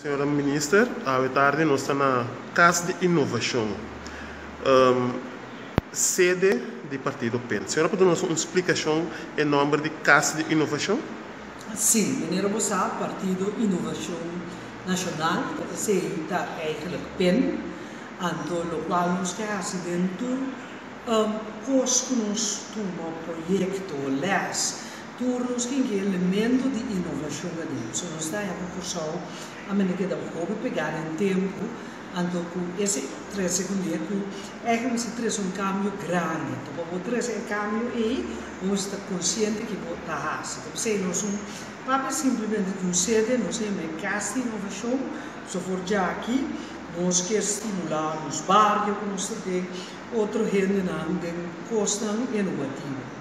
Senhora Ministra, à tarde nós estamos na Casa de Inovação, sede do Partido PEN. Senhora, pode dar uma explicação em nome de Casa de Inovação? Sim, meneer Bossa, Partido Inovação Nacional, seita eigenlijk PEN, anto lo qual nos que acidente, pos que nos toma projeto LES, turnos que elemento de inovação ali. So nos dá a proporção a maneira que dá para pegar em tempo, anto com esse 3 segundos que é se traz cambio grande. Então, para trazer esse cambio e vamos estar consciente que vou estar assim. Então, se nós não simplesmente de sede, nós temos uma casa de inovação, se for já aqui, nós queremos estimular os bairros, que nós temos outro rende de custo inovativo.